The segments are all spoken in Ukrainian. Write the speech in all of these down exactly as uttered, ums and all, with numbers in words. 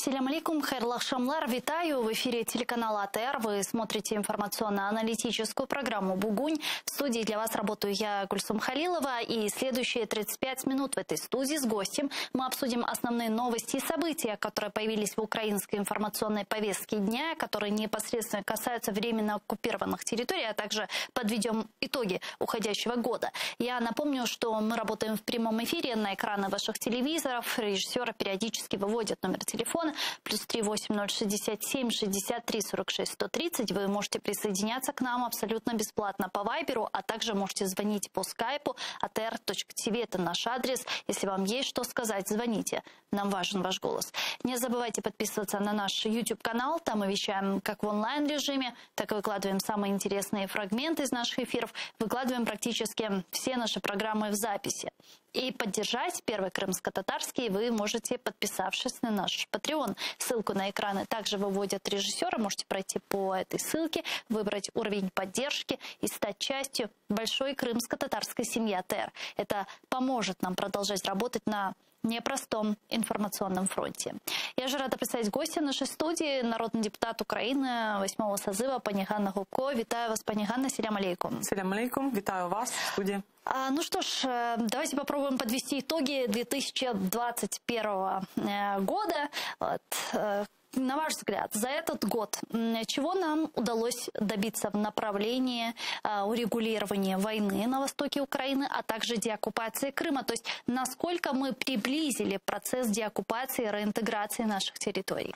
Ассаляму алейкум, хайрлах шамлар, витаю. В эфире телеканала АТР. Вы смотрите информационно-аналитическую программу «Бугунь». В студии для вас работаю я, Гульсум Халилова. И следующие тридцать пять минут в этой студии с гостем мы обсудим основные новости и события, которые появились в украинской информационной повестке дня, которые непосредственно касаются временно оккупированных территорий, а также подведем итоги уходящего года. Я напомню, что мы работаем в прямом эфире на экраны ваших телевизоров. Режиссеры периодически выводят номер телефона. Плюс три восемь ноль шестьдесят семь шестьдесят три сорок шесть сто тридцать. Вы можете присоединяться к нам абсолютно бесплатно по Вайберу, а также можете звонить по скайпу. а тэ эр точка ти ви – это наш адрес. Если вам есть что сказать, звоните. Нам важен ваш голос. Не забывайте подписываться на наш YouTube-канал. Там мы вещаем как в онлайн-режиме, так и выкладываем самые интересные фрагменты из наших эфиров. Выкладываем практически все наши программы в записи. И поддержать Первый крымско-татарский вы можете, подписавшись на наш Patreon. Ссылку на экраны также выводят режиссеры. Можете пройти по этой ссылке, выбрать уровень поддержки и стать частью большой крымско-татарской семьи а тэ эр. Это поможет нам продолжать работать на непростом информационном фронте. Я же рада представить гостя нашей студии, народный депутат Украины восьмого созыва пані Ганна Гопко. Витаю вас, пані Ганна, селям алейкум. Селям алейкум, витаю вас в студии. А, ну что ж, давайте попробуем подвести итоги две тысячи двадцать первого года. Вот. На ваш взгляд, за этот год чего нам удалось добиться в направлении э, урегулирования войны на востоке Украины, а также деоккупации Крыма? То есть насколько мы приблизили процесс деоккупации и реинтеграции наших территорий?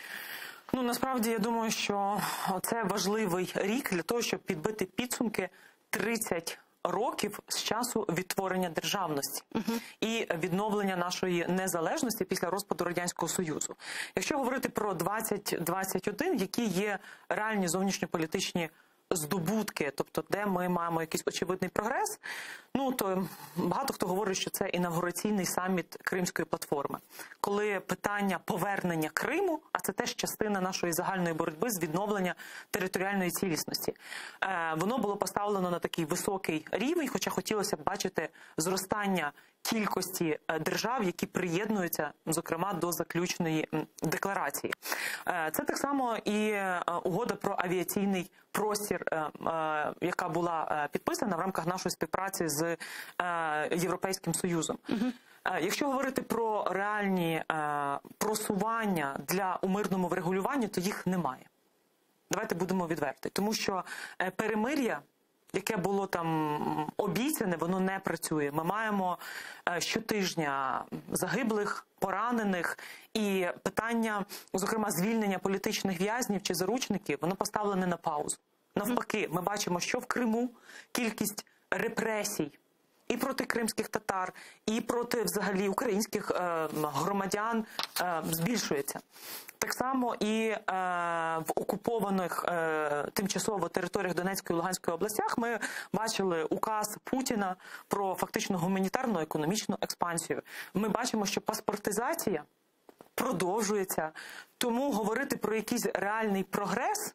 Ну, насправді, я думаю, що це важливий рік для того, щоб підбити підсумки тридцять років з часу відтворення державності uh-huh. і відновлення нашої незалежності після розпаду Радянського Союзу. Якщо говорити про двадцять двадцять один, які є реальні зовнішньополітичні здобутки, тобто де ми маємо якийсь очевидний прогрес, ну то багато хто говорить, що це інавгураційний саміт Кримської платформи, коли питання повернення Криму, а це теж частина нашої загальної боротьби з відновлення територіальної цілісності, е, воно було поставлено на такий високий рівень, хоча хотілося б бачити зростання кількості держав, які приєднуються, зокрема, до заключної декларації. Це так само і угода про авіаційний простір, яка була підписана в рамках нашої співпраці з Європейським Союзом. Угу. Якщо говорити про реальні просування для у мирному врегулюванні, то їх немає. Давайте будемо відверті. Тому що перемир'я, яке було там обіцяне, воно не працює. Ми маємо щотижня загиблих, поранених, і питання, зокрема, звільнення політичних в'язнів чи заручників, воно поставлене на паузу. Навпаки, ми бачимо, що в Криму кількість репресій і проти кримських татар, і проти, взагалі, українських е, громадян е, збільшується. Так само і е, в окупованих е, тимчасово територіях Донецької і Луганської областях ми бачили указ Путіна про фактично гуманітарну економічну експансію. Ми бачимо, що паспортизація продовжується, тому говорити про якийсь реальний прогрес,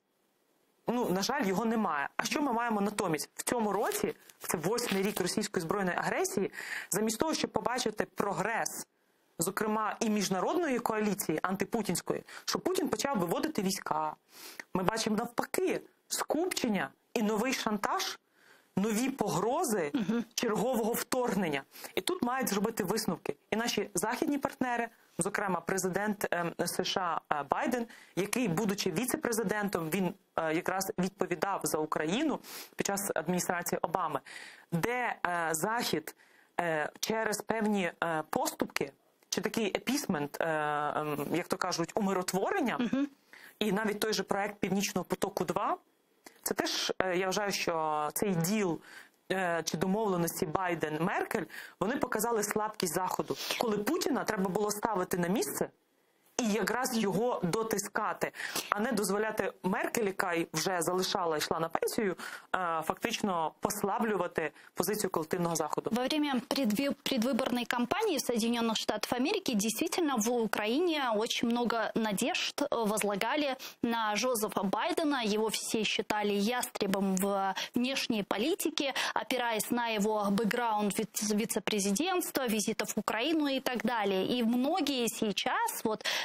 ну, на жаль, його немає. А що ми маємо натомість? В цьому році, це восьмий рік російської збройної агресії, замість того, щоб побачити прогрес, зокрема, і міжнародної коаліції антипутінської, що Путін почав виводити війська. Ми бачимо навпаки скупчення і новий шантаж, нові погрози чергового вторгнення. І тут мають зробити висновки і наші західні партнери, зокрема президент США Байден, який, будучи віце-президентом, він якраз відповідав за Україну під час адміністрації Обами, де Захід через певні поступки, чи такий епісмент, як то кажуть, умиротворення, uh-huh. і навіть той же проект Північного потоку-два, це теж, я вважаю, що цей діл чи домовленості Байден-Меркель, вони показали слабкість Заходу, коли Путіна треба було ставити на місце і якраз його дотискати, а не дозволяти Меркель, яка вже залишала, йшла на пенсію, фактично послаблювати позицию коллективного Захода. Во время предвыборной кампании Соединенных Штатов Америки действительно в Украине очень много надежд возлагали на Джозефа Байдена. Его все считали ястребом в внешней политике, опираясь на его бэкграунд вице-президентства, визитов в Украину и так далее. И многие сейчас, вот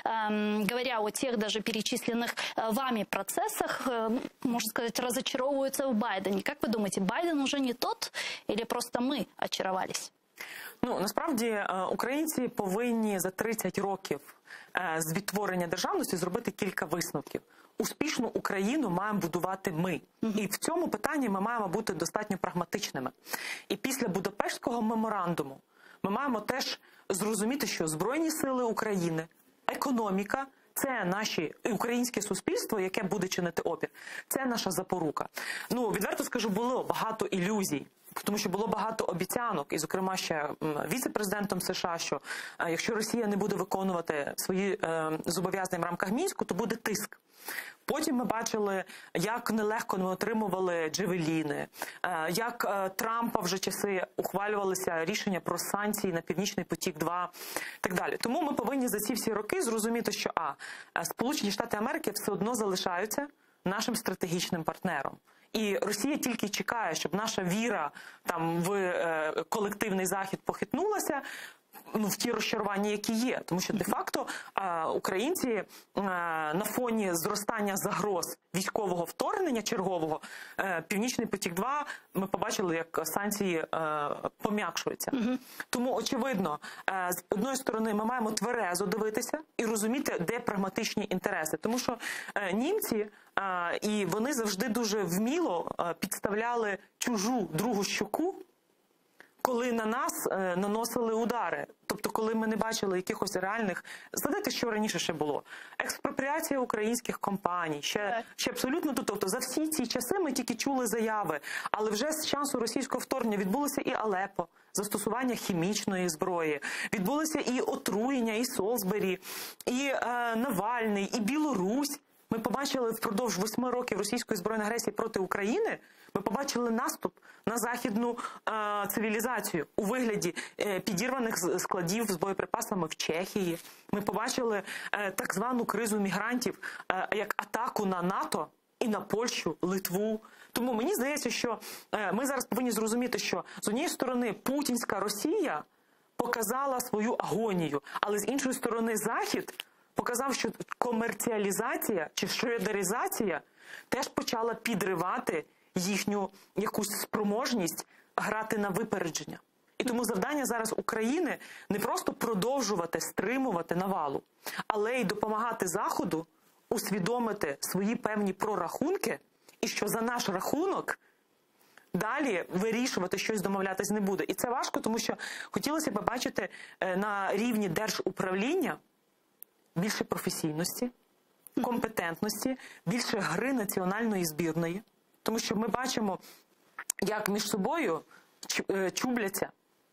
говоря о тех даже перечисленных вами процессах, можно сказать, разочаровываются в Байдене. Как вы думаете, Байден уже не тот или просто мы очаровались? Ну, насправді, українці повинні за тридцять років з відтворення державності зробити кілька висновків. Успішну Україну маємо будувати ми. І в цьому питанні ми маємо бути достатньо прагматичними. І після Будапештського меморандуму ми маємо теж зрозуміти, що Збройні сили України, економіка – це наше українське суспільство, яке буде чинити опір. Це наша запорука. Ну, відверто скажу, було багато ілюзій. Тому що було багато обіцянок, і, зокрема, ще віце-президентом США, що е, якщо Росія не буде виконувати свої е, зобов'язання в рамках Мінську, то буде тиск. Потім ми бачили, як нелегко ми отримували джевеліни, е, як е, Трампа вже часи ухвалювалися рішення про санкції на Північний потік-два і так далі. Тому ми повинні за ці всі роки зрозуміти, що а, Сполучені Штати Америки все одно залишаються нашим стратегічним партнером. І Росія тільки чекає, щоб наша віра там в е, колективний захід похитнулася, ну, в ті розчарування, які є. Тому що де-факто е, українці е, на фоні зростання загроз військового вторгнення чергового, е, Північний потік-два, ми побачили, як санкції е, пом'якшуються. Угу. Тому, очевидно, е, з одної сторони ми маємо тверезо дивитися і розуміти, де прагматичні інтереси. Тому що е, німці, е, і вони завжди дуже вміло е, підставляли чужу другу щоку, коли на нас е, наносили удари. Тобто, коли ми не бачили якихось реальних... Згадайте, що раніше ще було. Експропріація українських компаній. Ще, ще абсолютно... Тобто, за всі ці часи ми тільки чули заяви. Але вже з часу російського вторгнення відбулося і Алепо, застосування хімічної зброї. Відбулося і отруєння, і Солсбері, і е, Навальний, і Білорусь. Ми побачили впродовж восьми років російської збройної агресії проти України, ми побачили наступ на західну е, цивілізацію у вигляді е, підірваних складів з боєприпасами в Чехії. Ми побачили е, так звану кризу мігрантів е, як атаку на НАТО і на Польщу, Литву. Тому мені здається, що е, ми зараз повинні зрозуміти, що з однієї сторони путінська Росія показала свою агонію, але з іншої сторони Захід показав, що комерціалізація чи шредеризація теж почала підривати їхню якусь спроможність грати на випередження. І тому завдання зараз України не просто продовжувати стримувати навалу, але й допомагати Заходу усвідомити свої певні прорахунки, і що за наш рахунок далі вирішувати щось, домовлятись не буде. І це важко, тому що хотілося б бачити на рівні держуправління більше професійності, компетентності, більше гри національної збірної. Тому що ми бачимо, як між собою чубляться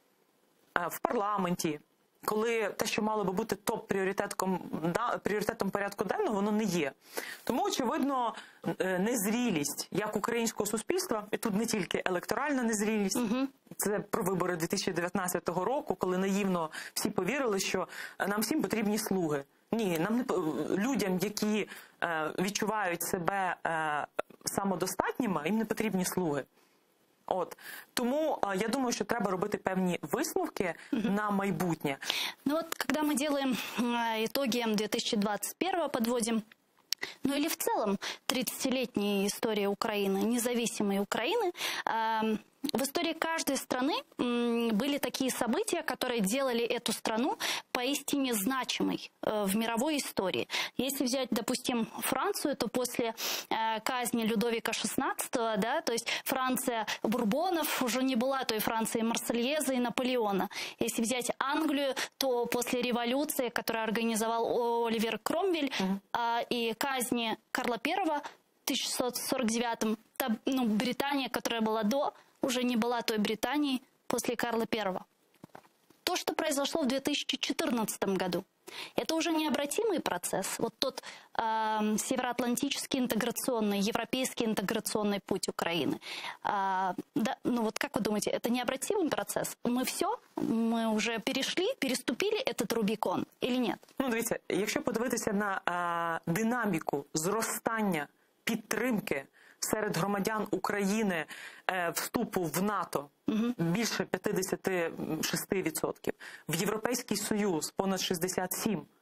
в парламенті, коли те, що мало би бути топ-пріоритетом пріоритетом порядку денного, воно не є. Тому, очевидно, незрілість як українського суспільства, і тут не тільки електоральна незрілість, угу. Це про вибори дві тисячі дев'ятнадцятого року, коли наївно всі повірили, що нам всім потрібні слуги. Ні, нам не людям, які е, відчувають себе е, самодостатніми, їм не потрібні слуги. От. Тому э, я думаю, что треба робити певні висновки mm-hmm. на майбутнє. Ну вот, когда мы делаем э, итоги две тысячи двадцать первого, подводим, ну или в целом тридцатилетней истории Украины, независимой Украины, э, в истории каждой страны э, были такие события, которые делали эту страну поистине значимой э, в мировой истории. Если взять, допустим, Францию, то после э, казни Людовика шестнадцатого, да, то есть Франция Бурбонов уже не была той Францией Марсельеза и Наполеона. Если взять Англию, то после революции, которую организовал Оливер Кромвель, mm-hmm. э, и казни Карла Первого в тысяча шестьсот сорок девятом, та, ну, Британия, которая была до, уже не была той Британией после Карла Первого. То, что произошло в две тысячи четырнадцатом году, это уже необратимый процесс. Вот тот э, североатлантический интеграционный, европейский интеграционный путь Украины. Э, да, ну вот как вы думаете, это необратимый процесс? Мы все, мы уже перешли, переступили этот Рубікон или нет? Ну, дивіться, якщо подивитися на е, динаміку зростання підтримки серед громадян України е, вступу в НАТО угу. більше п'ятдесят шість відсотків, в Європейський Союз понад шістдесят сім відсотків,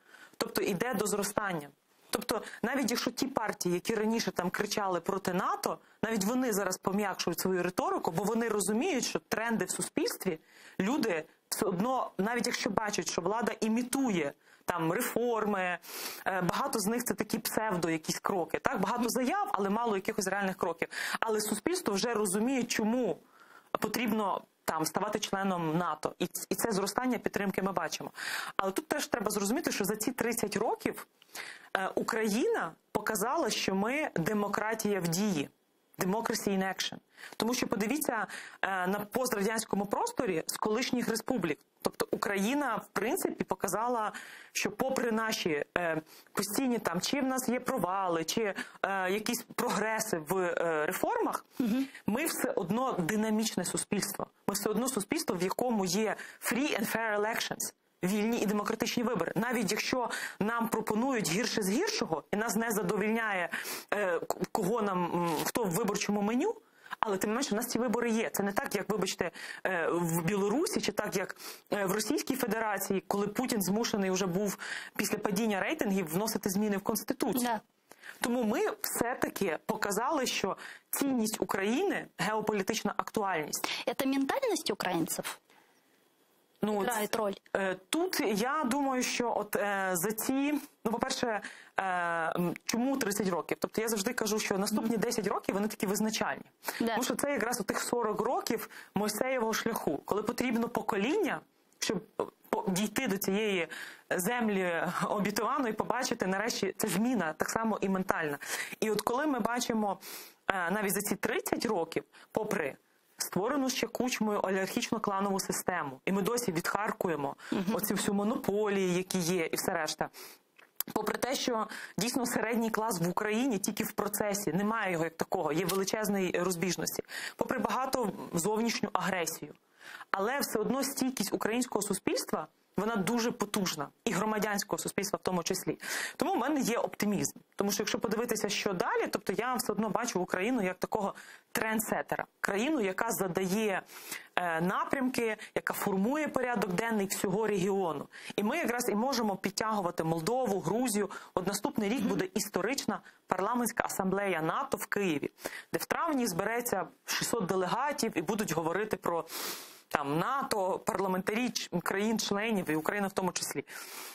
Тобто йде до зростання. Тобто, навіть якщо ті партії, які раніше там кричали проти НАТО, навіть вони зараз пом'якшують свою риторику, бо вони розуміють, що тренди в суспільстві, люди все одно, навіть якщо бачать, що влада імітує там реформи, багато з них це такі псевдо якісь кроки. Так, багато заяв, але мало якихось реальних кроків. Але суспільство вже розуміє, чому потрібно там ставати членом НАТО. І, і це зростання підтримки ми бачимо. Але тут теж треба зрозуміти, що за ці тридцять років е, Україна показала, що ми демократія в дії. Democracy in action. Тому що подивіться е, на пострадянському просторі з колишніх республік. Тобто Україна, в принципі, показала, що попри наші е, постійні там, чи в нас є провали, чи е, якісь прогреси в е, реформах, угу. ми все одно динамічне суспільство. Ми все одно суспільство, в якому є free and fair elections. Вільні і демократичні вибори. Навіть якщо нам пропонують гірше з гіршого, і нас не задовільняє, е, кого нам, хто в виборчому меню, але тим не менше у нас ці вибори є. Це не так, як, вибачте, е, в Білорусі, чи так, як е, в Російській Федерації, коли Путін змушений вже був після падіння рейтингів вносити зміни в Конституцію. Да. Тому ми все-таки показали, що цінність України – геополітична актуальність. Це ментальність українців? Ну, грають роль? Тут я думаю, що от е, за ці, ну, по-перше, е, чому тридцять років? Тобто я завжди кажу, що наступні десять років вони такі визначальні. Да. Тому що це якраз у тих сорок років Мойсеєвого шляху, коли потрібно покоління, щоб дійти до цієї землі обітованої, побачити, нарешті, це зміна, так само і ментальна. І от коли ми бачимо е, навіть за ці тридцять років, попри створену ще Кучмою олігархічно-кланову систему. І ми досі відхаркуємо uh-huh. оці всю монополії, які є, і все решта. Попри те, що дійсно середній клас в Україні тільки в процесі, немає його як такого, є величезної розбіжності. Попри багато зовнішню агресію. Але все одно стійкість українського суспільства, вона дуже потужна. І громадянського суспільства в тому числі. Тому в мене є оптимізм. Тому що якщо подивитися, що далі, тобто я все одно бачу Україну як такого трендсеттера. Країну, яка задає е, напрямки, яка формує порядок денний всього регіону. І ми якраз і можемо підтягувати Молдову, Грузію. От наступний рік буде історична парламентська асамблея НАТО в Києві, де в травні збереться шістсот делегатів і будуть говорити про там НАТО, парламентарі країн-членів, і Україна в тому числі.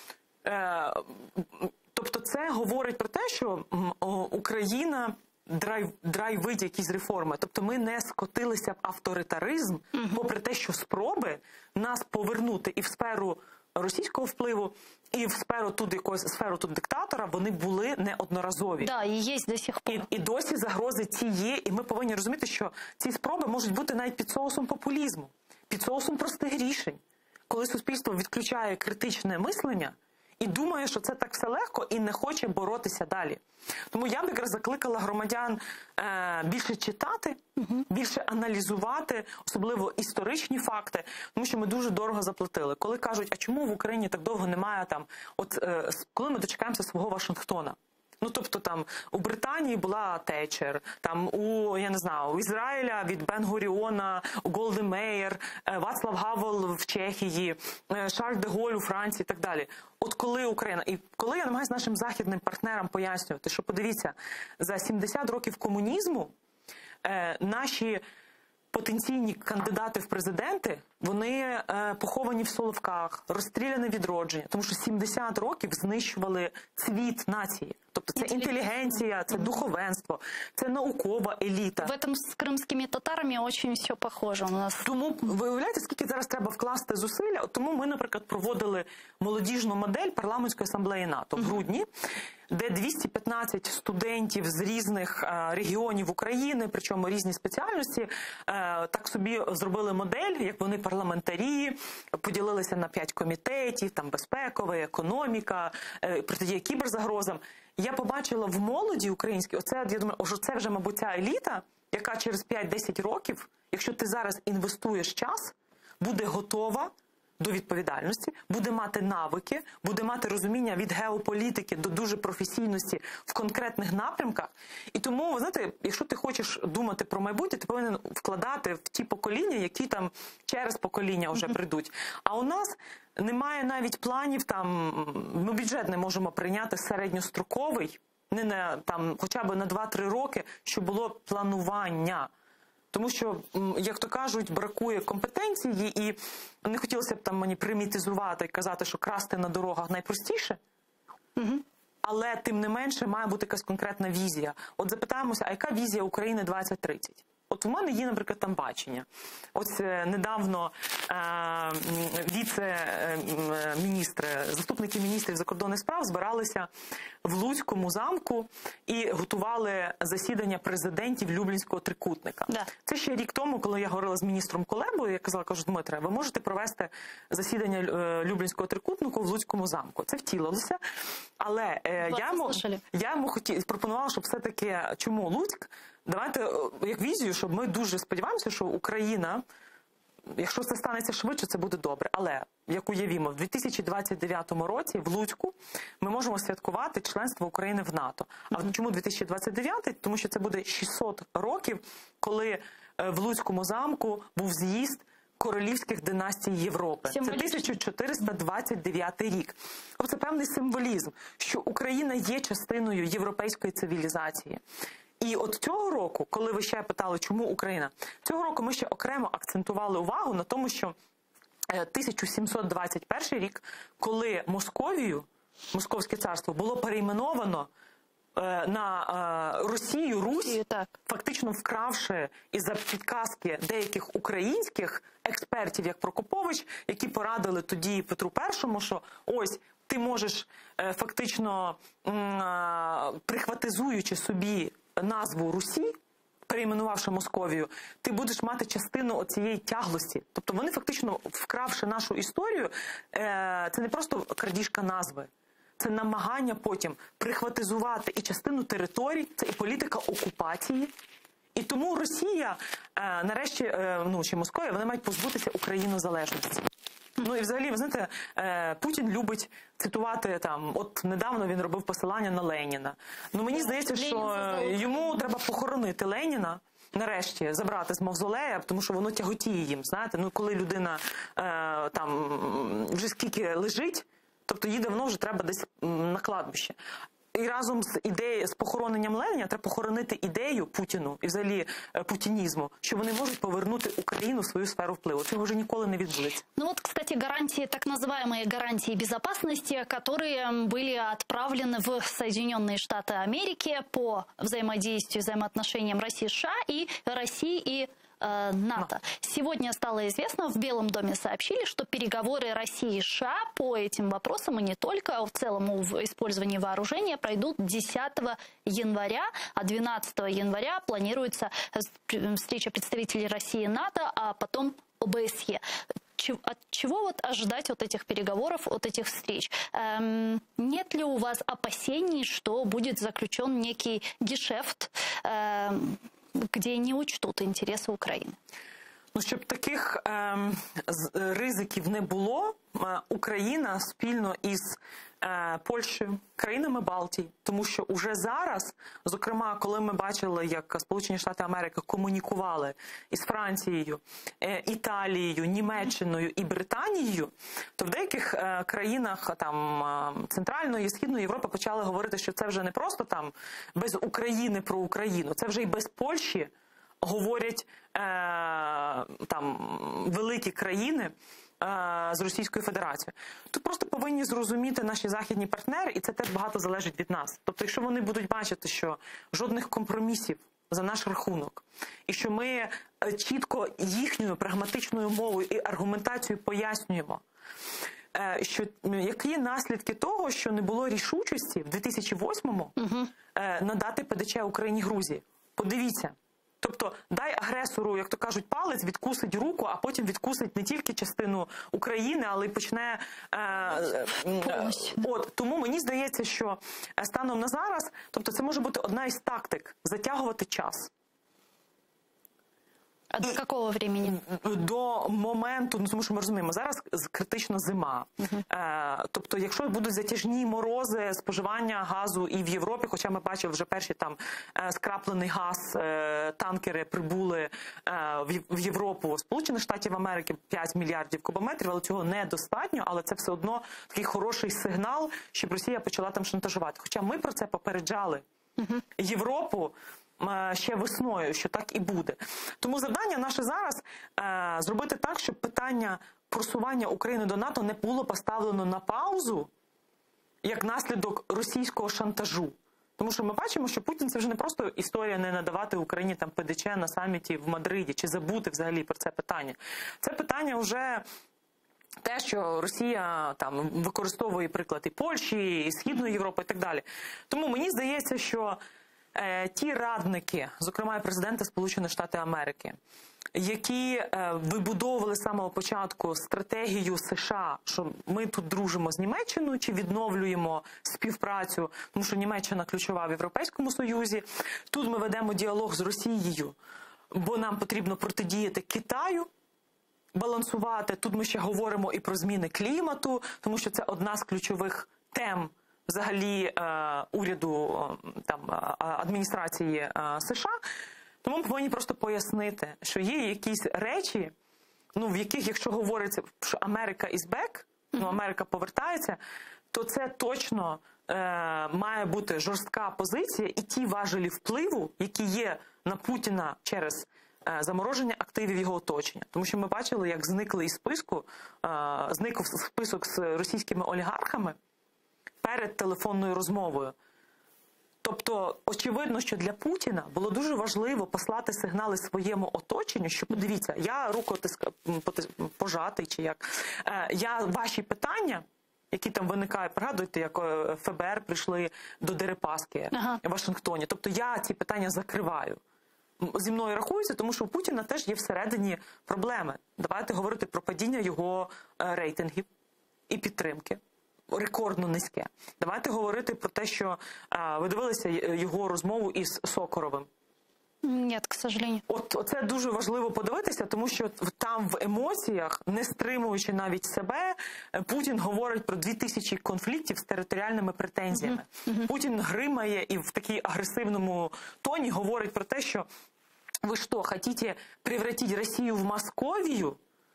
Е, тобто це говорить про те, що Україна драйв, драйвить якісь реформи. Тобто ми не скотилися в авторитаризм, угу. попри те, що спроби нас повернути і в сферу російського впливу, і в сферу тут якогось сферу тут диктатора, вони були неодноразові. Да, і є до сих пор. І, і досі загрози ці є, і ми повинні розуміти, що ці спроби можуть бути навіть під соусом популізму, під соусом простих рішень, коли суспільство відключає критичне мислення і думає, що це так все легко, і не хоче боротися далі. Тому я б якраз закликала громадян е, більше читати, угу. більше аналізувати, особливо історичні факти, тому що ми дуже дорого заплатили. Коли кажуть, а чому в Україні так довго немає там, от е, коли ми дочекаємося свого Вашингтона? Ну, тобто, там, у Британії була Тетчер, там, у, я не знаю, у Ізраїля від Бен-Гуріона, у Голди Меєр, Вацлав Гавел в Чехії, Шарль де Голь у Франції і так далі. От коли Україна, і коли я намагаюся нашим західним партнерам пояснювати, що, подивіться, за сімдесят років комунізму е, наші потенційні кандидати в президенти, вони е, поховані в Соловках, розстріляне відродження, тому що сімдесят років знищували цвіт нації. Тобто це інтелігенція, це духовенство, це наукова еліта. В этом з кримськими татарами дуже все похоже у нас. Тому, ви уявляєте, скільки зараз треба вкласти зусилля? Тому ми, наприклад, проводили молодіжну модель парламентської асамблеї НАТО в грудні, де двісті п'ятнадцять студентів з різних е, регіонів України, причому різні спеціальності, е, так собі зробили модель, як вони парламентарі, поділилися на п'ять комітетів, там безпекова, економіка, е, протидія кіберзагрозам. Я побачила в молоді українській, оце, я думаю, що це вже, мабуть, ця еліта, яка через п'ять-десять років, якщо ти зараз інвестуєш час, буде готова до відповідальності, буде мати навики, буде мати розуміння від геополітики до дуже професійності в конкретних напрямках. І тому, ви знаєте, якщо ти хочеш думати про майбутнє, ти повинен вкладати в ті покоління, які там через покоління вже прийдуть. А у нас немає навіть планів, там, ми бюджет не можемо прийняти середньостроковий, не на, там, хоча б на два-три роки, щоб було планування. Тому що, як то кажуть, бракує компетенції, і не хотілося б там мені примітизувати і казати, що красти на дорогах найпростіше, угу. але тим не менше має бути якась конкретна візія. От запитаємося, а яка візія України двадцять тридцять? От у мене є, наприклад, там бачення. Ось е, недавно е, віце-міністри, заступники міністрів закордонних справ збиралися в Луцькому замку і готували засідання президентів Люблінського трикутника. Да. Це ще рік тому, коли я говорила з міністром Колебою, я казала, кажу, Дмитре, ви можете провести засідання е, Люблінського трикутнику в Луцькому замку. Це втілилося, але е, я, йому, я йому хотів, пропонувала, щоб все-таки, чому Луцьк? Давайте, як візію, щоб ми дуже сподіваємося, що Україна, якщо це станеться швидше, це буде добре. Але, як уявімо, в дві тисячі двадцять дев'ятому році в Луцьку ми можемо святкувати членство України в НАТО. А mm-hmm. чому дві тисячі двадцять дев'ятий? Тому що це буде шістсот років, коли в Луцькому замку був з'їзд королівських династій Європи. Це тисяча чотириста двадцять дев'ятий рік. Це певний символізм, що Україна є частиною європейської цивілізації. І от цього року, коли ви ще питали, чому Україна, цього року ми ще окремо акцентували увагу на тому, що тисяча сімсот двадцять перший рік, коли Московію, Московське царство, було перейменовано на Росію, Русь, так. фактично вкравши із-за підказки деяких українських експертів, як Прокопович, які порадили тоді Петру І, що ось ти можеш фактично, прихватизуючи собі назву Русі, перейменувавши Московію, ти будеш мати частину оцієї тяглості. Тобто вони фактично, вкравши нашу історію, це не просто крадіжка назви, це намагання потім прихватизувати і частину територій, це і політика окупації. І тому Росія, нарешті, ну, чи Московія, вони мають позбутися українозалежності. Ну і взагалі, ви знаєте, Путін любить цитувати там, от недавно він робив посилання на Леніна. Ну мені здається, що йому треба похоронити Леніна, нарешті забрати з мавзолея, тому що воно тяготіє їм, знаєте. Ну коли людина е, там вже скільки лежить, тобто їй давно вже треба десь на кладбище. І разом з ідеєю, з похороненням Леніна треба похоронити ідею Путіну і взагалі путінізму, що вони можуть повернути Україну в свою сферу впливу. Цього вже ніколи не відбудеться. Ну вот, кстати, гарантии, так называемые гарантии безопасности, которые были отправлены в Соединенные Штаты Америки по взаимодействию, взаимоотношениям России, США и России и НАТО. Сегодня стало известно, в Белом доме сообщили, что переговоры России и США по этим вопросам, и не только, в целом в использовании вооружения, пройдут десятого января, а двенадцатого января планируется встреча представителей России и НАТО, а потом ОБСЕ. От чего вот ожидать от этих переговоров, от этих встреч? Эм, нет ли у вас опасений, что будет заключен некий гешефт, эм, где не учтут інтереси України? Ну, щоб таких е, ризиків не було, Україна спільно із е, Польщею, країнами Балтії, тому що уже зараз, зокрема, коли ми бачили, як Сполучені Штати Америки комунікували із Францією, е, Італією, Німеччиною і Британією, то в деяких е, країнах там Центральної і Східної Європи почали говорити, що це вже не просто там без України про Україну, це вже і без Польщі говорять е, там великі країни е, з Російською Федерацією. Тут просто повинні зрозуміти наші західні партнери, і це теж багато залежить від нас. Тобто, якщо вони будуть бачити, що жодних компромісів за наш рахунок, і що ми чітко їхньою прагматичною мовою і аргументацією пояснюємо, е, що які наслідки того, що не було рішучості в дві тисячі восьмому угу. е, надати ПДЧ Україні, Грузії. Подивіться. Тобто, дай агресору, як то кажуть, палець, відкусить руку, а потім відкусить не тільки частину України, але й почне... Е, е, от, тому мені здається, що станом на зараз, тобто це може бути одна із тактик – затягувати час. А до якого времени? До моменту, ну тому що ми розуміємо, зараз критично зима. Uh-huh. Е, тобто, якщо будуть затяжні морози, споживання газу і в Європі, хоча ми бачили вже перші там е, скраплений газ, е, танкери прибули е, в, в Європу, Сполучених Штатів Америки п'ять мільярдів кубометрів, але цього недостатньо, але це все одно такий хороший сигнал, щоб Росія почала там шантажувати. Хоча ми про це попереджали uh-huh. Європу ще весною, що так і буде. Тому завдання наше зараз е, зробити так, щоб питання просування України до НАТО не було поставлено на паузу як наслідок російського шантажу. Тому що ми бачимо, що Путін – це вже не просто історія не надавати Україні там ПДЧ на саміті в Мадриді, чи забути взагалі про це питання. Це питання вже те, що Росія там використовує приклад і Польщі, і Східної Європи, і так далі. Тому мені здається, що ті радники, зокрема і президенти Сполучених Штатів Америки, які е, вибудовували з самого початку стратегію США, що ми тут дружимо з Німеччиною, чи відновлюємо співпрацю, тому що Німеччина ключова в Європейському Союзі, тут ми ведемо діалог з Росією, бо нам потрібно протидіяти Китаю, балансувати, тут ми ще говоримо і про зміни клімату, тому що це одна з ключових тем взагалі е, уряду там, адміністрації е, США. Тому ми повинні просто пояснити, що є якісь речі, ну, в яких, якщо говориться, що Америка is back, ну, Америка повертається, то це точно е, має бути жорстка позиція, і ті важелі впливу, які є на Путіна через е, замороження активів його оточення. Тому що ми бачили, як зникли із списку, е, зник список з російськими олігархами перед телефонною розмовою. Тобто, очевидно, що для Путіна було дуже важливо послати сигнали своєму оточенню, що, подивіться, я рукотиск пожатий, чи як, я ваші питання, які там виникають, пригадуєте, як ФБР прийшли до Дерипаски ага. в Вашингтоні. Тобто, я ці питання закриваю. Зі мною рахуються, тому що у Путіна теж є всередині проблеми. Давайте говорити про падіння його рейтингів і підтримки. Рекордно низьке. Давайте говорити про те, що а, ви дивилися його розмову із Сокоровим. Ні, к сожалению. От це дуже важливо подивитися, тому що там в емоціях, не стримуючи навіть себе, Путін говорить про дві тисячі конфліктів з територіальними претензіями. Uh-huh. Uh-huh. Путін гримає і в такій агресивному тоні говорить про те, що ви що, хочете превратити Росію в Московію?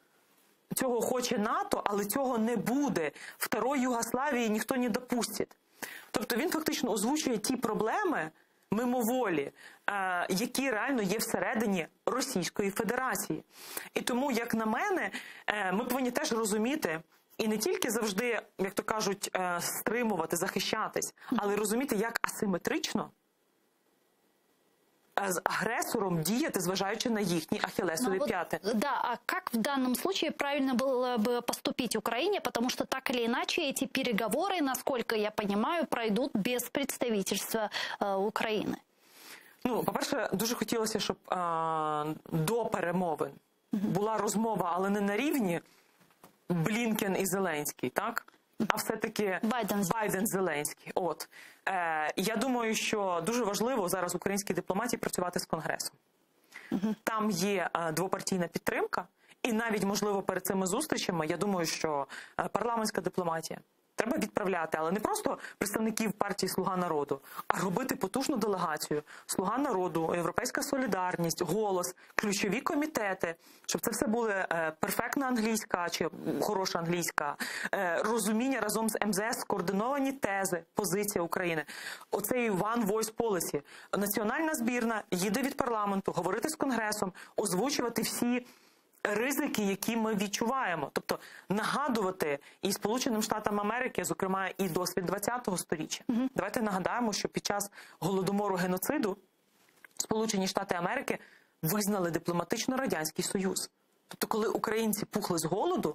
Цього хоче НАТО, але цього не буде. Второї Югославії ніхто не допустить. Тобто він фактично озвучує ті проблеми мимоволі, які реально є всередині Російської Федерації. І тому, як на мене, ми повинні теж розуміти, і не тільки завжди, як то кажуть, стримувати, захищатись, але розуміти, як асиметрично з агрессором діяти, зважаючи на їхні ахиллесові вот, п'яти. Да, а как в данном случае правильно было бы поступить Украине, потому что так или иначе эти переговоры, насколько я понимаю, пройдут без представительства э, Украины? Ну, по-перше, дуже хотілося, щоб е, до перемовин була розмова, але не на рівні Блінкен і Зеленський, так? А все-таки Байден-Зеленський. От. Е, я думаю, що дуже важливо зараз українській дипломатії працювати з Конгресом. Uh-huh. Там є е, двопартійна підтримка, і навіть, можливо, перед цими зустрічами, я думаю, що е, парламентська дипломатія треба відправляти, але не просто представників партії «Слуга народу», а робити потужну делегацію «Слуга народу», «Європейська солідарність», «Голос», ключові комітети, щоб це все були е, перфектна англійська чи хороша англійська, е, розуміння разом з ем зе ес, скоординовані тези, позиція України. Оцей one voice policy. Національна збірна їде від парламенту, говорити з Конгресом, озвучувати всі ризики, які ми відчуваємо. Тобто нагадувати і Сполученим Штатам Америки, зокрема і досвід ХХ сторіччя. Uh-huh. Давайте нагадаємо, що під час Голодомору геноциду Сполучені Штати Америки визнали дипломатично Радянський Союз. Тобто коли українці пухли з голоду,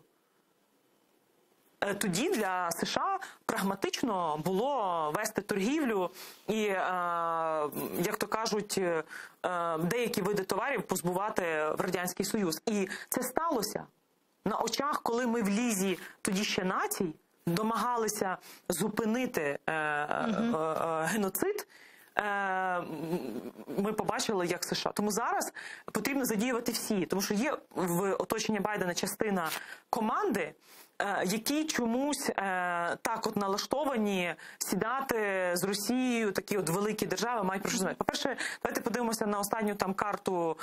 тоді для США прагматично було вести торгівлю і, як то кажуть, деякі види товарів позбувати в Радянський Союз. І це сталося на очах, коли ми в Лізі тоді ще націй домагалися зупинити угу. геноцид. ми побачили, як США. Тому зараз потрібно задіювати всі, тому що є в оточенні Байдена частина команди, які чомусь так от налаштовані сідати з Росією, такі от великі держави мають про що знати. По-перше, давайте подивимося на останню там карту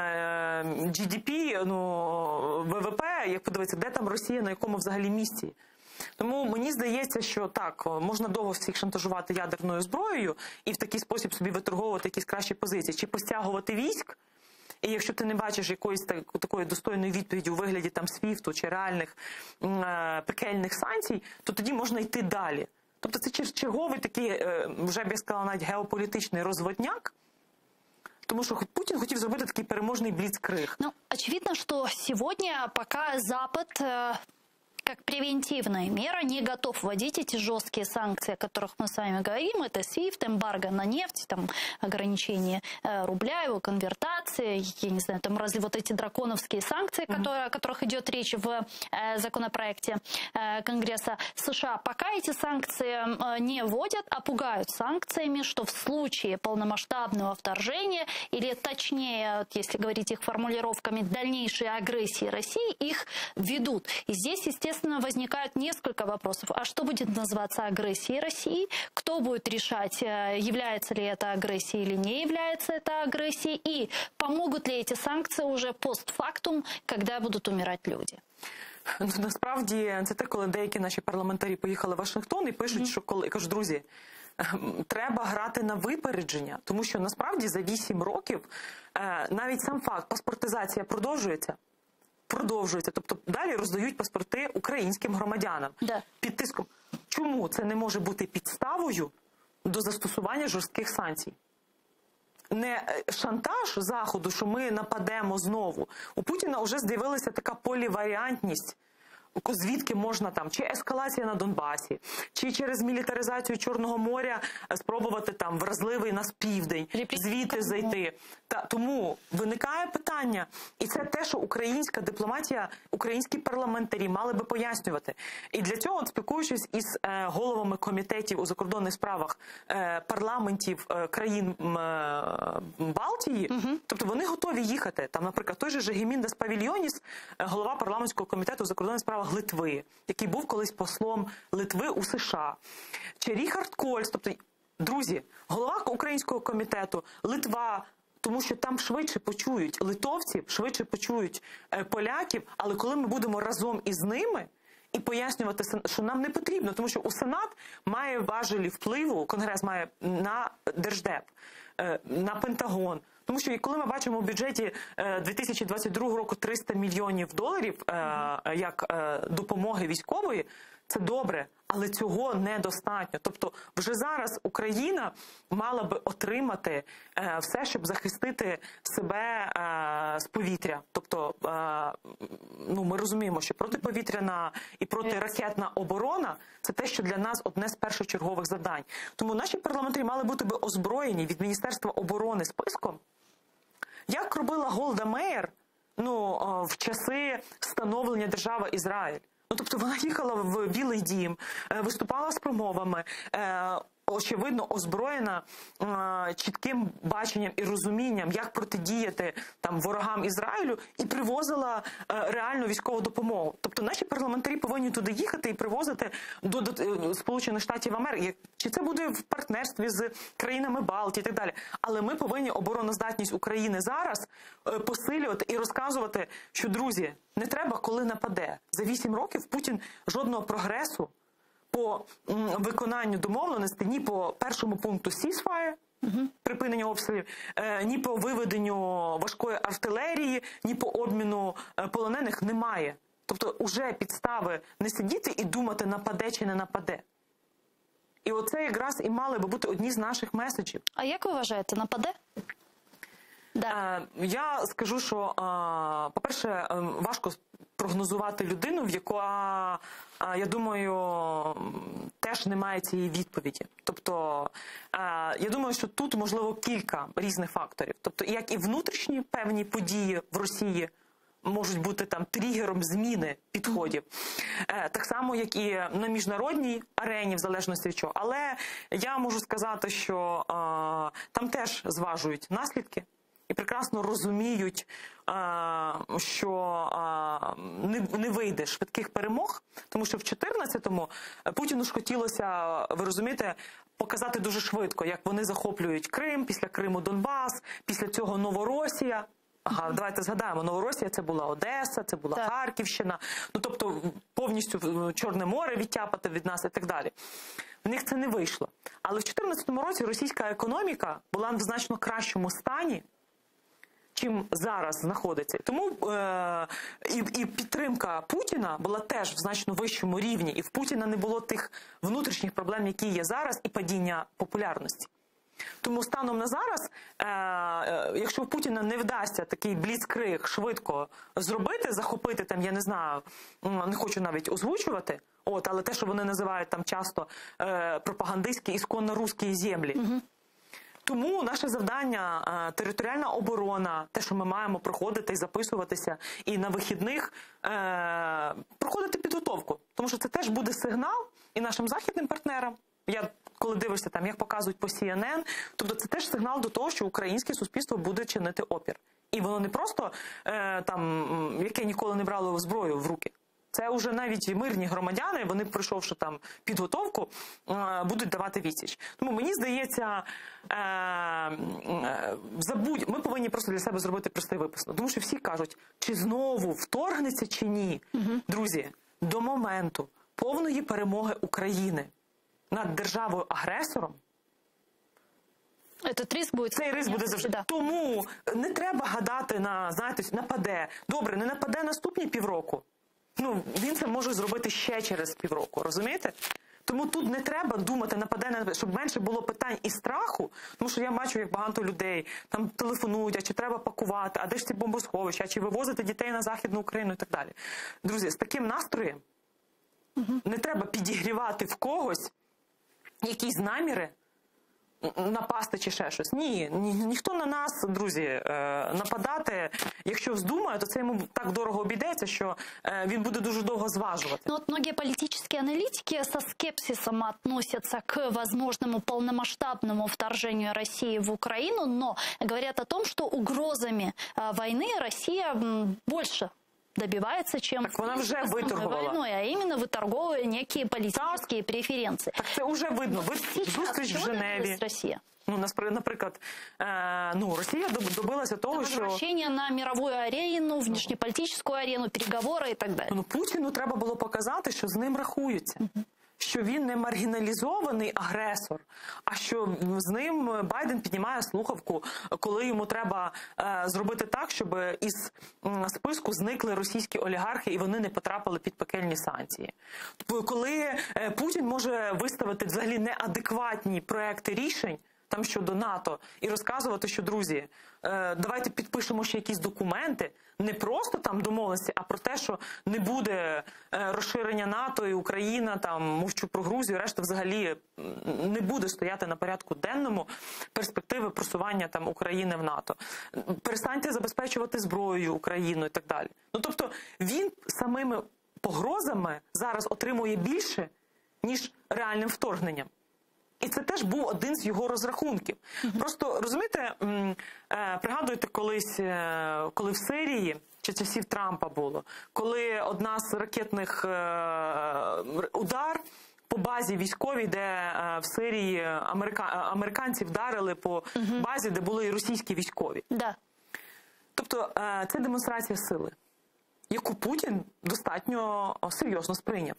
джі ді пі, ну, ве ве пе, як подивитися, де там Росія, на якому взагалі місці. Тому мені здається, що так, можна довго всіх шантажувати ядерною зброєю і в такий спосіб собі виторговувати якісь кращі позиції, чи постягувати військ. І якщо ти не бачиш якоїсь так, такої достойної відповіді у вигляді там свіфту чи реальних е, пекельних санкцій, то тоді можна йти далі. Тобто це черговий такий, е, вже б я сказала, навіть геополітичний розводняк, тому что Путин хотел зробити такий переможний блицкриг. Ну, очевидно, что сегодня пока Запад, э, как превентивная мера, не готов вводить эти жесткие санкции, о которых мы с вами говорим. Это свифт, эмбарго на нефть, там, ограничение э, рубля, его конвертации, я не знаю, там разве вот эти драконовские санкции, mm-hmm. которые, о которых идет речь в э, законопроекте э, Конгресса США. Пока эти санкции э, не вводят, а пугают санкциями, что в случае полномасштабного вторжения, или точнее, если говорить их формулировками, дальнейшей агрессии России, их ведут. И здесь, естественно, Естественно, возникают несколько вопросов. А что будет называться агрессией России? Кто будет решать, является ли это агрессией или не является это агрессией? И помогут ли эти санкции уже постфактум, когда будут умирать люди? Ну, насправді, це те, коли деякі наші парламентарі поїхали в Вашингтон і пишуть, mm-hmm. що коли, кажуть, друзі, треба грати на випередження, тому що насправді за вісім років навіть сам факт паспортизація продовжується. Продовжується. Тобто далі роздають паспорти українським громадянам. Да. Під тиском. Чому це не може бути підставою до застосування жорстких санкцій? Не шантаж Заходу, що ми нападемо знову. У Путіна вже з'явилася така поліваріантність, звідки можна там, чи ескалація на Донбасі, чи через мілітаризацію Чорного моря спробувати там вразливий нас південь, звідти зайти. Та, тому виникає питання, і це те, що українська дипломатія, українські парламентарі мали би пояснювати. І для цього, спілкуючись із е, головами комітетів у закордонних справах е, парламентів е, країн е, Балтії, угу. тобто вони готові їхати. Там, наприклад, той же Жегіміндас Павільйоніс, голова парламентського комітету у закордонних справах Литви, який був колись послом Литви у США. Чи Ріхард Кольц, тобто, друзі, голова українського комітету, Литва, тому що там швидше почують литовців, швидше почують е, поляків, але коли ми будемо разом із ними і пояснювати, що нам не потрібно, тому що у Сенат має важелі впливу, Конгрес має на Держдеп, е, на Пентагон. Тому що коли ми бачимо у бюджеті дві тисячі двадцять другого року триста мільйонів доларів е, як е, допомоги військової, це добре, але цього недостатньо. Тобто вже зараз Україна мала би отримати е, все, щоб захистити себе е, з повітря. Тобто е, ну, ми розуміємо, що протиповітряна і протиракетна оборона – це те, що для нас одне з першочергових завдань. Тому наші парламентарі мали бути би озброєні від Міністерства оборони списком, як робила Голда Меїр, ну, в часи становлення держави Ізраїль. Ну, тобто вона їхала в Білий дім, виступала з промовами, очевидно, озброєна е, чітким баченням і розумінням, як протидіяти там ворогам Ізраїлю, і привозила е, реальну військову допомогу. Тобто наші парламентарі повинні туди їхати і привозити до, до Сполучених Штатів Америки. Чи це буде в партнерстві з країнами Балтії і так далі. Але ми повинні обороноздатність України зараз е, посилювати і розказувати, що, друзі, не треба, коли нападе. За вісім років Путін жодного прогресу по виконанню домовленостей, ні по першому пункту ceasefire, угу. припинення обстрілів, ні по виведенню важкої артилерії, ні по обміну полонених немає. Тобто уже підстави не сидіти і думати, нападе чи не нападе. І оце якраз і мали би бути одні з наших меседжів. А як ви вважаєте, нападе? Да. Я скажу, що, по-перше, важко прогнозувати людину, в яка, я думаю, теж немає цієї відповіді. Тобто, я думаю, що тут можливо кілька різних факторів. Тобто, як і внутрішні певні події в Росії, можуть бути там тригером зміни підходів. Е, так само, як і на міжнародній арені, в залежності від чого. Але я можу сказати, що е, там теж зважують наслідки і прекрасно розуміють, е, що е, не, не вийде швидких перемог, тому що в чотирнадцятому Путіну ж хотілося, ви розумієте, показати дуже швидко, як вони захоплюють Крим, після Криму Донбас, після цього Новоросія. Ага, mm-hmm. давайте згадаємо, Новоросія це була Одеса, це була так. Харківщина, ну тобто повністю Чорне море відтяпати від нас і так далі. В них це не вийшло. Але в чотирнадцятому році російська економіка була в значно кращому стані, чим зараз знаходиться. Тому е- і, і підтримка Путіна була теж в значно вищому рівні, і в Путіна не було тих внутрішніх проблем, які є зараз, і падіння популярності. Тому станом на зараз, е, е, якщо в Путіна не вдасться такий бліцкриг швидко зробити, захопити там, я не знаю, не хочу навіть озвучувати, от, але те, що вони називають там часто е, пропагандистські ісконно-русські землі. Угу. Тому наше завдання е, – територіальна оборона, те, що ми маємо проходити і записуватися, і на вихідних е, проходити підготовку. Тому що це теж буде сигнал і нашим західним партнерам. Я, коли дивишся, там, як показують по Сі Ен Ен, тобто це теж сигнал до того, що українське суспільство буде чинити опір. І воно не просто, е, там, яке ніколи не брало зброю в руки. Це вже навіть мирні громадяни, вони, пройшовши там підготовку, е, будуть давати відсіч. Тому мені здається, е, е, забудь, ми повинні просто для себе зробити простий виписок. Тому що всі кажуть, чи знову вторгнеться, чи ні. Угу. Друзі, до моменту повної перемоги України над державою-агресором, Этот риск буде... цей риск буде завжди. Да. Тому не треба гадати на, знаєте, нападе. Добре, не нападе наступні півроку. Ну, він це може зробити ще через півроку, розумієте? Тому тут не треба думати, нападе, не нападе, щоб менше було питань і страху, тому що я бачу, як багато людей там телефонують, а чи треба пакувати, а де ж ці бомбосховища, а чи вивозити дітей на Західну Україну і так далі. Друзі, з таким настроєм угу. не треба підігрівати в когось якісь наміри напасти чи ще щось. Ні, ні, ніхто на нас, друзі, е, нападати, якщо вздумає, то це йому так дорого обійдеться, що е, він буде дуже довго зважувати. Ну, вот многие политические аналитики со скепсисом относятся к возможному полномасштабному вторжению России в Украину, но говорят о том, что угрозами э, войны Россия м, больше добивается, чем так вона вже виторгувала. Войной, а именно выторговывая некие политические так. преференции. Так це вже видно. Ви зустріч в Женеві. Росія? Ну, наприклад, е, ну, Росія добилася того, що... Возвращение на мировую арену, внешнеполитическую арену, переговори і так далі. Ну, Путіну треба було показати, що з ним рахуються. Uh-huh. Що він не маргіналізований агресор, а що з ним Байден піднімає слухавку, коли йому треба е, зробити так, щоб із е, списку зникли російські олігархи і вони не потрапили під пекельні санкції. Тобто, коли е, Путін може виставити взагалі неадекватні проекти рішень там щодо НАТО і розказувати, що, друзі, е, давайте підпишемо ще якісь документи, не просто там домовленості, а про те, що не буде е, розширення НАТО і Україна, там, мовчу про Грузію, решта взагалі не буде стояти на порядку денному перспективи просування там України в НАТО. Перестаньте забезпечувати зброєю Україну і так далі. Ну, тобто, він самими погрозами зараз отримує більше, ніж реальним вторгненням. І це теж був один з його розрахунків. Mm-hmm. Просто, розумієте, пригадуєте колись, коли в Сирії, чи часів Трампа було, коли одна з ракетних удар по базі військовій, де в Сирії америка... американці вдарили по mm-hmm. базі, де були і російські військові. Да. Тобто це демонстрація сили, яку Путін достатньо серйозно сприйняв.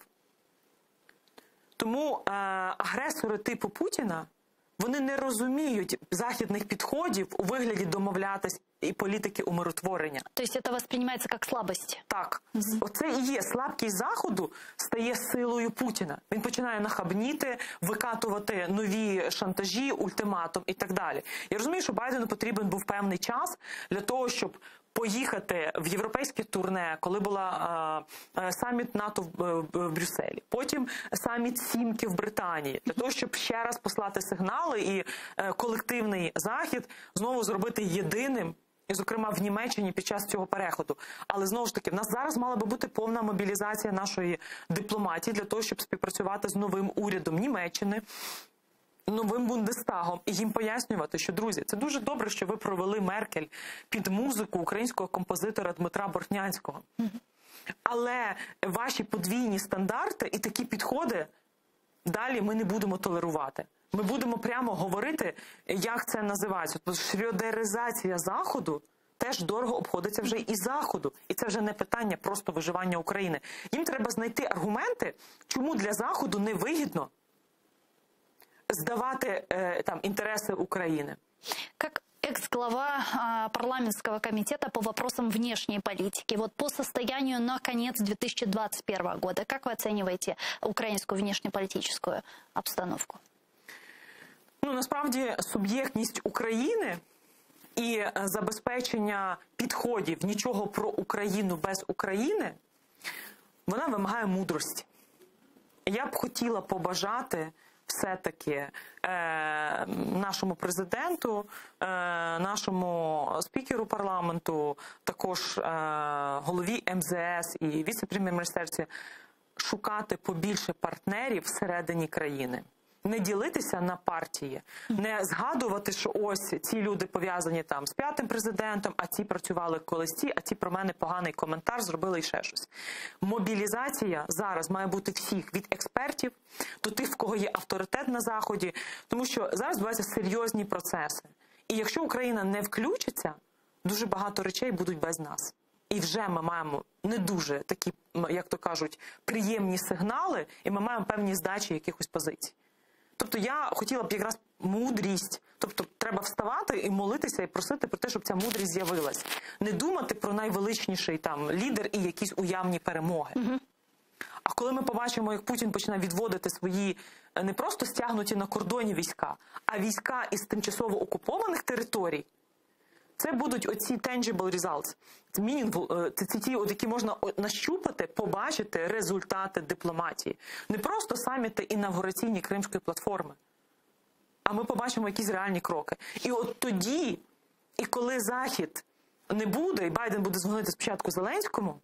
Тому е, агресори типу Путіна, вони не розуміють західних підходів у вигляді домовлятись і політики умиротворення. Тобто це восприймається як слабость? Так. Mm-hmm. Оце і є. Слабкість Заходу стає силою Путіна. Він починає нахабніти, викатувати нові шантажі, ультиматум і так далі. Я розумію, що Байдену потрібен був певний час для того, щоб поїхати в європейське турне, коли була е, саміт НАТО в, в, в Брюсселі, потім саміт Сімки в Британії, для того, щоб ще раз послати сигнали і е, колективний Захід знову зробити єдиним і, зокрема, в Німеччині під час цього переходу. Але, знову ж таки, в нас зараз мала би бути повна мобілізація нашої дипломатії для того, щоб співпрацювати з новим урядом Німеччини, новим Бундестагом, і їм пояснювати, що, друзі, це дуже добре, що ви провели Меркель під музику українського композитора Дмитра Бортнянського. Але ваші подвійні стандарти і такі підходи далі ми не будемо толерувати. Ми будемо прямо говорити, як це називається. Тобто шрьодеризація Заходу теж дорого обходиться вже і Заходу. І це вже не питання просто виживання України. Їм треба знайти аргументи, чому для Заходу невигідно сдавать э, там, интересы Украины. Как экс-глава э, парламентского комитета по вопросам внешней политики, вот по состоянию на конец две тысячи двадцать первого года, как вы оцениваете украинскую внешнеполитическую обстановку? Ну, насправді, суб'єктність України і забезпечення підходів нічого про Україну без України, вона вимагає мудрості. Я б хотіла побажати все-таки е, нашому президенту, е, нашому спікеру парламенту, також е, голові ем зе ес і віце-прем'єр-міністерці шукати побільше партнерів всередині країни. Не ділитися на партії, не згадувати, що ось ці люди пов'язані там з п'ятим президентом, а ці працювали колись ці, а ці про мене поганий коментар зробили і ще щось. Мобілізація зараз має бути всіх, від експертів до тих, в кого є авторитет на Заході, тому що зараз відбуваються серйозні процеси. І якщо Україна не включиться, дуже багато речей будуть без нас. І вже ми маємо не дуже такі, як то кажуть, приємні сигнали, і ми маємо певні здачі якихось позицій. Тобто я хотіла б якраз мудрість, тобто треба вставати і молитися, і просити про те, щоб ця мудрість з'явилась. Не думати про найвеличніший там лідер і якісь уявні перемоги. Угу. А коли ми побачимо, як Путін почне відводити свої не просто стягнуті на кордоні війська, а війська із тимчасово окупованих територій, це будуть оці tangible results. Це meaningful, це ті, які можна нащупати, побачити результати дипломатії. Не просто саміти інавгураційні Кримської платформи, а ми побачимо якісь реальні кроки. І от тоді, і коли Захід не буде, і Байден буде дзвонити спочатку Зеленському,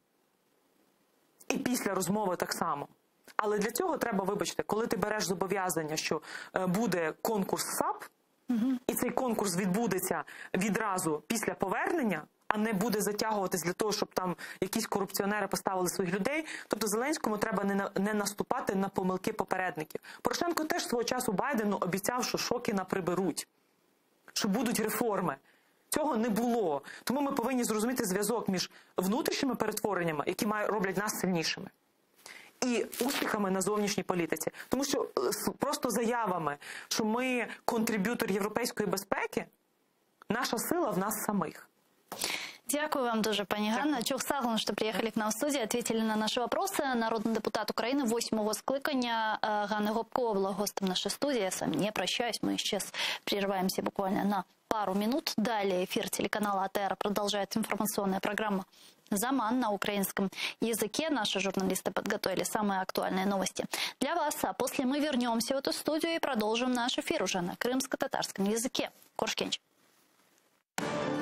і після розмови так само. Але для цього треба, вибачте, коли ти береш зобов'язання, що буде конкурс САП, угу. і цей конкурс відбудеться відразу після повернення, а не буде затягуватись для того, щоб там якісь корупціонери поставили своїх людей. Тобто Зеленському треба не, на, не наступати на помилки попередників. Порошенко теж свого часу Байдену обіцяв, що Шокіна приберуть, що будуть реформи. Цього не було. Тому ми повинні зрозуміти зв'язок між внутрішніми перетвореннями, які роблять нас сильнішими, і успіхами на зовнішній політиці. Тому що просто заявами, що ми контриб'ютор європейської безпеки, наша сила в нас самих. Дякую вам дуже, пані Ганна. Чохсаглен, що приїхали к нам в студію, ответили на наші вопроси. Народний депутат України восьмого скликання Ганна Гопко була гостем нашей студии. Я с вами не прощаюсь, мы сейчас прерываемся буквально на пару минут. Далее эфир телеканала а тэ эр продолжает информационная программа «Заман» на украинском языке. Наши журналисты подготовили самые актуальные новости для вас. А после мы вернемся в эту студию и продолжим наш эфир уже на крымско-татарском языке. Коршкенч.